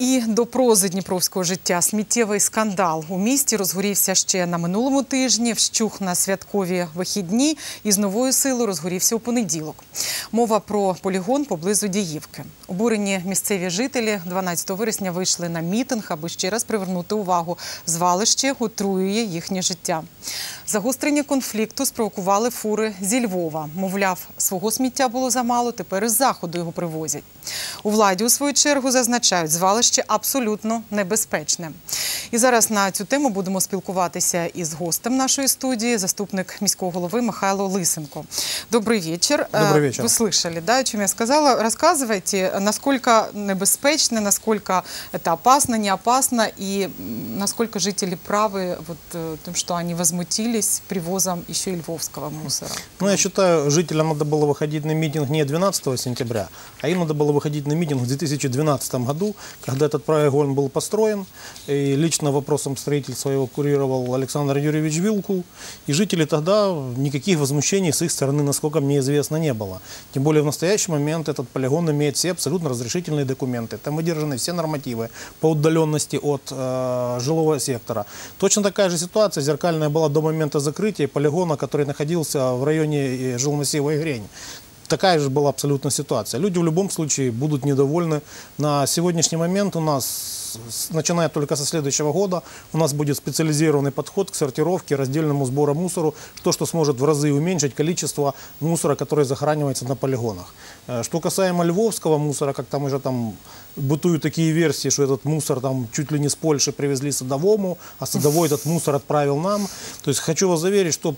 І до прози дніпровського життя. Сміттєвий скандал у місті розгорівся ще на минулому тижні, вщух на святкові вихідні і з новою силою розгорівся у понеділок. Мова про полігон поблизу Діївки. Обурені місцеві жителі 12 вересня вийшли на мітинг, аби ще раз привернути увагу. Звалище отруює їхнє життя. Загострення конфлікту спровокували фури зі Львова. Мовляв, свого сміття було замало, тепер із Заходу його привозять. У владі, у свою чергу, зазначають, звалище абсолютно небезпечне. І зараз на цю тему будемо спілкуватися із гостем нашої студії, заступник міського голови Михайло Лисенко. Добрый вечер. Добрый вечер. Вы слышали, да, о чем я сказала? Рассказывайте, насколько небезпечно, насколько это опасно, не опасно, и насколько жители правы тем, что они возмутились привозом еще и львовского мусора. Ну, я считаю, жителям надо было выходить на митинг не 12 сентября, а им надо было выходить на митинг в 2012 году, когда этот полигон был построен. И лично вопросом строительства его курировал Александр Юрьевич Вилкул. И жители тогда никаких возмущений с их стороны, насколько мне известно, не было. Тем более в настоящий момент этот полигон имеет все абсолютно разрешительные документы. Там выдержаны все нормативы по удаленности от жилого сектора. Точно такая же ситуация зеркальная была до момента закрытия полигона, который находился в районе жилмассива Игрень. Такая же была абсолютно ситуация. Люди в любом случае будут недовольны. На сегодняшний момент у нас, начиная только со следующего года, у нас будет специализированный подход к сортировке, раздельному сбору мусора, то, что сможет в разы уменьшить количество мусора, который захоранивается на полигонах. Что касаемо львовского мусора, как там уже бытуют такие версии, что этот мусор там чуть ли не с Польши привезли садовому, а садовой этот мусор отправил нам. То есть хочу вас заверить, что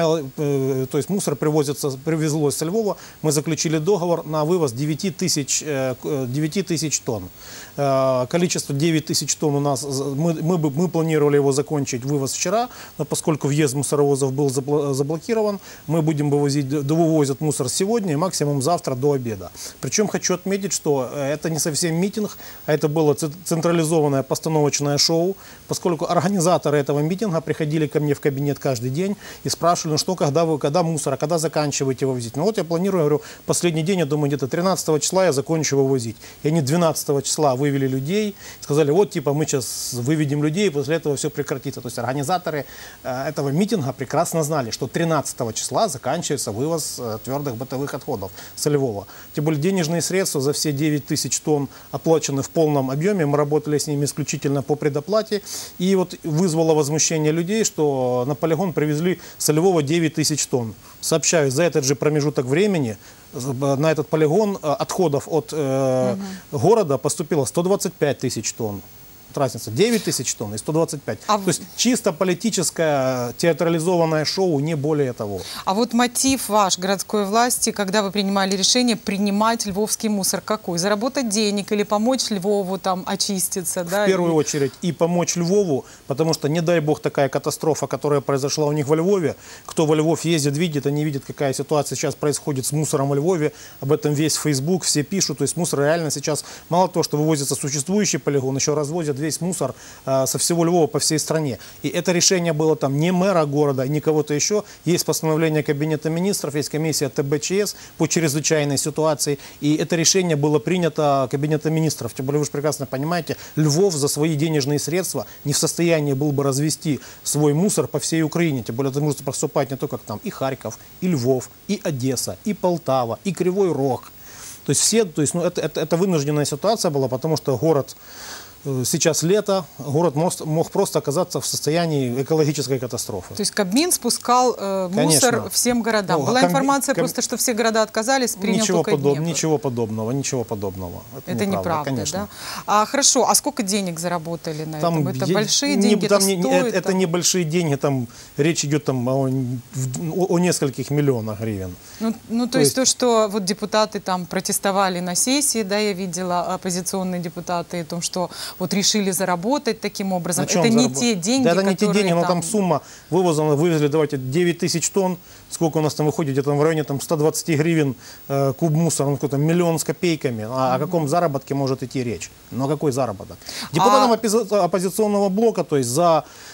мусор привезлось со Львова. Мы заключили договор на вывоз 9 тысяч тонн. Количество 9 тысяч тонн у нас, мы планировали его закончить вывоз вчера, но поскольку въезд мусоровозов был заблокирован, мы будем вывозить мусор сегодня и максимум завтра до обеда. Причем хочу отметить, что это не совсем митинг, а это было централизованное постановочное шоу, поскольку организаторы этого митинга приходили ко мне в кабинет каждый день и спрашивали, ну что, когда мусор, когда заканчиваете его возить. Ну вот я планирую, говорю, последний день, я думаю, где-то 13 числа я закончу его возить. И они 12 числа вывели людей, сказали, вот типа мы сейчас выведем людей, и после этого все прекратится. То есть организаторы этого митинга прекрасно знали, что 13 числа заканчивается вывоз твердых бытовых отходов со Львова. Тем более денежные средства за все 9 тысяч тонн оплачены в полном объеме. Мы работали с ними исключительно по предоплате. И вот вызвало возмущение людей, что на полигон привезли со Львова 9 тысяч тонн. Сообщаю, за этот же промежуток времени на этот полигон отходов от города поступило 125 тысяч тонн. Разница 9 тысяч тонн и 125. То есть чисто политическое театрализованное шоу, не более того. А вот мотив ваш, городской власти, когда вы принимали решение принимать львовский мусор, какой? Заработать денег или помочь Львову там очиститься? В первую очередь и помочь Львову, потому что, не дай бог, такая катастрофа, которая произошла у них во Львове. Кто во Львов ездит, видит, они видят, какая ситуация сейчас происходит с мусором во Львове. Об этом весь Facebook, все пишут. То есть мусор реально сейчас, мало того, что вывозится существующий полигон, еще развозят весь мусор со всего Львова по всей стране. И это решение было там не мэра города, не кого-то еще. Есть постановление Кабинета министров, есть комиссия ТБЧС по чрезвычайной ситуации. И это решение было принято Кабинетом министров. Тем более вы же прекрасно понимаете, Львов за свои денежные средства не в состоянии был бы развести свой мусор по всей Украине. Тем более это может поступать не только там и Харьков, и Львов, и Одесса, и Полтава, и Кривой Рог. То есть это вынужденная ситуация была, потому что город... Сейчас лето, город мог просто оказаться в состоянии экологической катастрофы. То есть Кабмин спускал мусор всем городам. Ну, была информация просто, что все города отказались, принял только Днепр. Ничего подобного. Это неправда, конечно. Да? Хорошо, а сколько денег заработали на этом? Это большие деньги? Это небольшие деньги, там речь идет о нескольких миллионах гривен. То есть то, что вот депутаты там протестовали на сессии, да, я видела оппозиционные депутаты о том, что вот решили заработать таким образом. Это не те деньги, да, это не те деньги, но там сумма вывезли, давайте, 9 тысяч тонн. Сколько у нас там выходит, где-то в районе 120 гривен куб мусора, ну какой-то миллион с копейками. О каком заработке может идти речь? Ну, о какой заработок? Депутатам оппозиционного блока, то есть за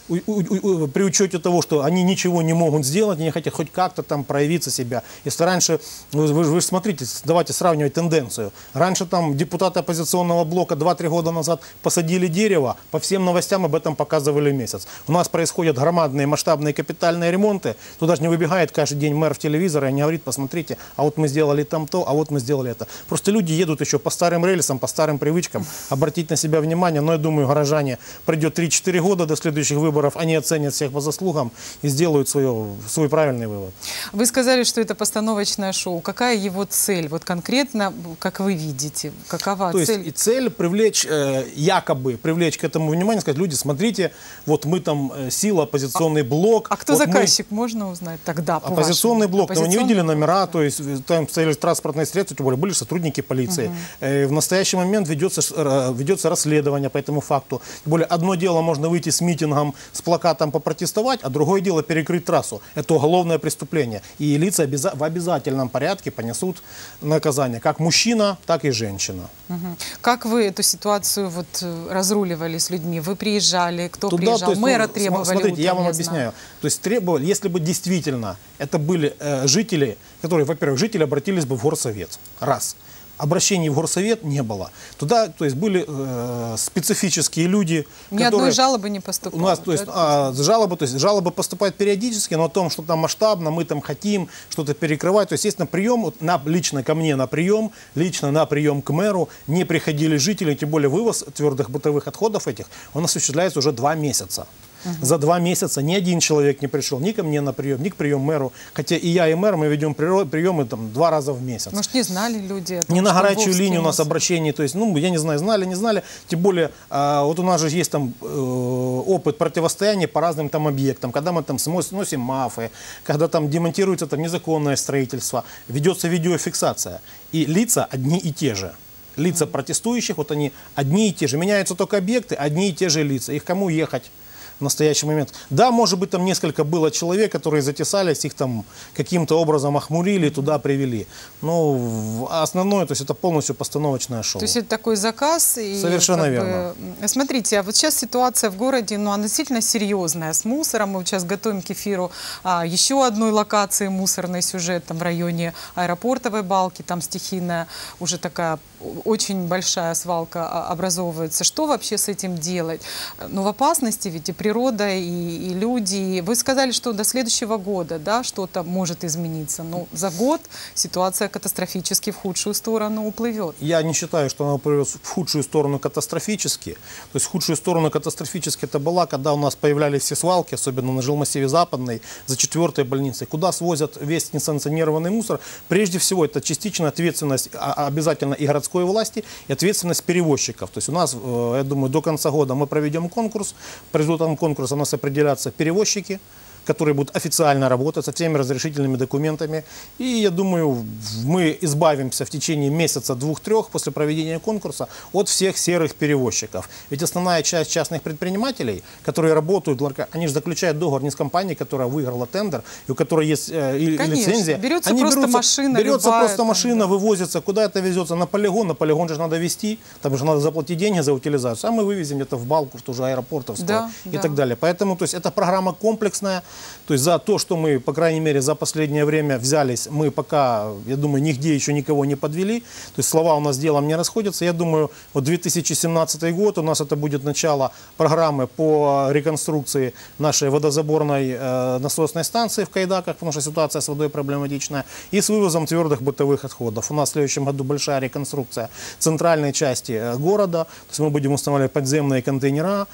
при учете того, что они ничего не могут сделать, они хотят хоть как-то там проявиться себя. Если раньше, вы же смотрите, давайте сравнивать тенденцию. Раньше там депутаты оппозиционного блока 2-3 года назад посадили дерево, по всем новостям об этом показывали месяц. У нас происходят громадные масштабные капитальные ремонты, туда же не выбегает каждый день мэр в телевизор и не говорит, посмотрите, а вот мы сделали там то, а вот мы сделали это. Просто люди едут еще по старым рельсам, по старым привычкам, обратить на себя внимание, но я думаю, горожане, пройдет 3-4 года до следующих выборов, они оценят всех по заслугам и сделают свой правильный вывод. Вы сказали, что это постановочное шоу. Какая его цель? Вот конкретно, как вы видите, какова цель? То есть и цель привлечь, якобы привлечь к этому внимание, сказать, люди, смотрите, вот мы там сила, оппозиционный блок. А кто вот заказчик, можно узнать тогда? Оппозиционный блок, но вы не видели номера, то есть там стояли транспортные средства, тем более были сотрудники полиции. В настоящий момент ведется расследование по этому факту. Тем более одно дело можно выйти с митингом, с плакатом попротестовать, а другое дело перекрыть трассу. Это уголовное преступление. И лица в обязательном порядке понесут наказание, как мужчина, так и женщина. Как вы эту ситуацию вот разруливали с людьми? Вы приезжали, кто Туда, приезжал? то есть, Мэра требовали смотрите, утром, я вам знаю. объясняю. То есть требовали, если бы действительно это были жители, которые, во-первых, жители обратились бы в горсовет. Раз. Обращений в горсовет не было. Туда, то есть, были специфические люди, Ни одной жалобы не поступало. У нас, то есть, жалобы поступают периодически, но о том, что там масштабно, мы там хотим что-то перекрывать. То есть, естественно, прием, вот, лично ко мне на прием, лично на прием к мэру не приходили жители, тем более вывоз твердых бытовых отходов этих, он осуществляется уже 2 месяца. За 2 месяца ни один человек не пришел ни ко мне на прием, ни к приему мэру. Хотя и я, и мэр, мы ведем приемы там 2 раза в месяц. Может, не знали люди о том, не на что горячую Львовский линию у нас мусор? обращений, то есть, ну, я не знаю, знали, не знали. Тем более, вот у нас же есть там опыт противостояния по разным там объектам, когда мы там сносим мафы, когда там демонтируется там незаконное строительство, ведется видеофиксация. И лица одни и те же. Лица протестующих, вот они одни и те же. Меняются только объекты, одни и те же лица. Их кому ехать в настоящий момент? Да, может быть, там несколько было человек, которые затесались, их там каким-то образом охмурили, туда привели. Но основное, то есть это полностью постановочное шоу. То есть это такой заказ? И совершенно верно. Смотрите, а вот сейчас ситуация в городе, ну, она действительно серьезная с мусором. Мы сейчас готовим к эфиру еще одной локации мусорный сюжет там в районе аэропортовой балки, там стихийная уже такая очень большая свалка образовывается. Что вообще с этим делать? Ну, в опасности ведь и природа, и люди. Вы сказали, что до следующего года, да, что-то может измениться. Но за год ситуация катастрофически в худшую сторону уплывет. Я не считаю, что она уплывет в худшую сторону катастрофически. То есть в худшую сторону катастрофически это была, когда у нас появлялись все свалки, особенно на жилмассиве Западной, за 4-й больницей, куда свозят весь несанкционированный мусор. Прежде всего, это частичная ответственность обязательно и городской власти, и ответственность перевозчиков. То есть у нас, я думаю, до конца года мы проведем конкурс. По результатам конкурса у нас определятся перевозчики, которые будут официально работать со всеми разрешительными документами. И я думаю, мы избавимся в течение месяца, 2-3 после проведения конкурса от всех серых перевозчиков. Ведь основная часть частных предпринимателей, которые работают, они же заключают договор не с компанией, которая выиграла тендер, и у которой есть лицензия. Берется просто машина, любая, машина, вывозится, куда это везется? На полигон же надо везти, там же надо заплатить деньги за утилизацию, а мы вывезем это в балку, в ту же аэропортовскую и так далее. Поэтому, то есть, это программа комплексная. То есть за то, что мы, по крайней мере, за последнее время взялись, мы пока, я думаю, нигде еще никого не подвели. То есть слова у нас с делом не расходятся. Я думаю, вот 2017 год у нас это будет начало программы по реконструкции нашей водозаборной насосной станции в Кайдаках, потому что ситуация с водой проблематичная, и с вывозом твердых бытовых отходов. У нас в следующем году большая реконструкция центральной части города. То есть мы будем устанавливать подземные контейнера.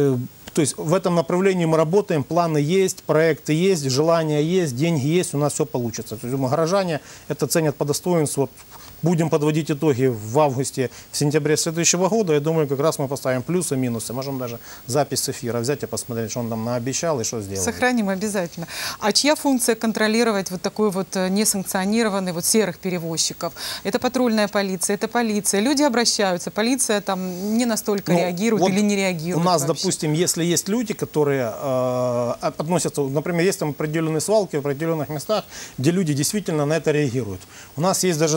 То есть в этом направлении мы работаем, планы есть, проекты есть, желания есть, деньги есть, у нас все получится. То есть горожане это ценят по достоинству. Будем подводить итоги в августе, в сентябре следующего года. Я думаю, как раз мы поставим плюсы, минусы. Можем даже запись с эфира взять и посмотреть, что он там наобещал и что сделал. Сохраним обязательно. А чья функция контролировать вот такой вот несанкционированный вот серых перевозчиков? Это патрульная полиция, это полиция. Люди обращаются, полиция там не настолько реагирует вот или не реагирует. У нас, вообще. допустим, если есть люди, которые относятся, например, есть там определенные свалки в определенных местах, где люди действительно на это реагируют. У нас есть даже такой опыт.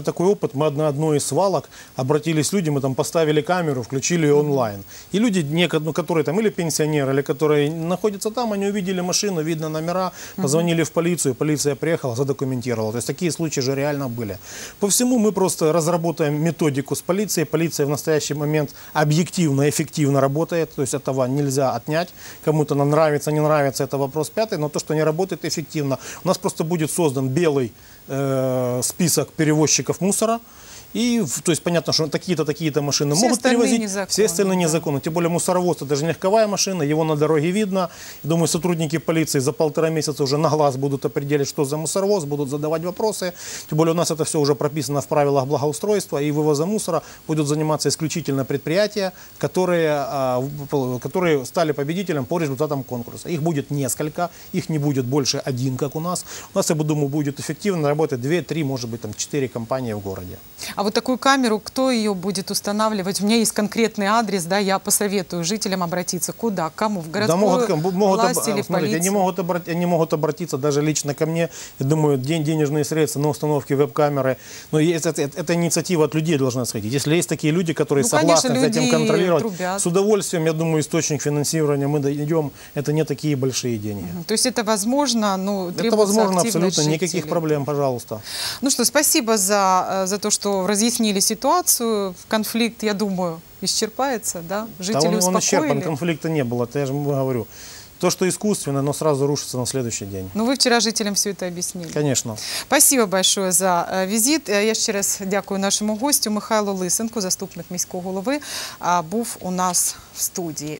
опыт. Мы на одной из свалок обратились люди, мы там поставили камеру, включили ее онлайн. И люди, которые там или пенсионеры, или которые находятся там, они увидели машину, видно номера, позвонили в полицию, полиция приехала, задокументировала. То есть такие случаи же реально были. По всему мы просто разработаем методику с полицией. Полиция в настоящий момент объективно, эффективно работает. То есть этого нельзя отнять. Кому-то нравится, не нравится, это вопрос пятый. Но то, что не работает эффективно, у нас просто будет создан белый список перевозчиков мусора. И, то есть, понятно, что такие-то, такие-то машины все могут перевозить, незаконны, все остальные незаконны. Тем более мусоровоз – это же легковая машина, его на дороге видно. И, думаю, сотрудники полиции за 1,5 месяца уже на глаз будут определять, что за мусоровоз, будут задавать вопросы. Тем более у нас это все уже прописано в правилах благоустройства, и вывоза мусора будут заниматься исключительно предприятия, которые стали победителем по результатам конкурса. Их будет несколько, их не будет больше один, как у нас. У нас, я думаю, будет эффективно работать 2-3, может быть, там 4 компании в городе. А вот такую камеру, кто ее будет устанавливать? У меня есть конкретный адрес, да, я посоветую жителям обратиться. Куда? Кому? В городскую власть или полицию? Они могут обратиться даже лично ко мне. Я думаю, денежные средства на установке веб-камеры. Но эта инициатива от людей должна сходить. Если есть такие люди, которые согласны конечно, за этим контролировать, трубят. с удовольствием, я думаю, источник финансирования мы дойдем. Это не такие большие деньги. То есть это возможно, но Это требуется возможно активность абсолютно, никаких жителей. проблем, пожалуйста. Ну что, спасибо за то, что разъяснили ситуацию. Конфликт, я думаю, исчерпается, да? Жители Он исчерпан, успокоили. конфликта не было, это я же говорю. То, что искусственно, оно сразу рушится на следующий день. Ну, ви вчора жителям все це об'яснили. Конечно. Спасибо большое за візит. Я ще раз дякую нашому гостю Михайло Лисенко, заступник міського голови, був у нас в студії.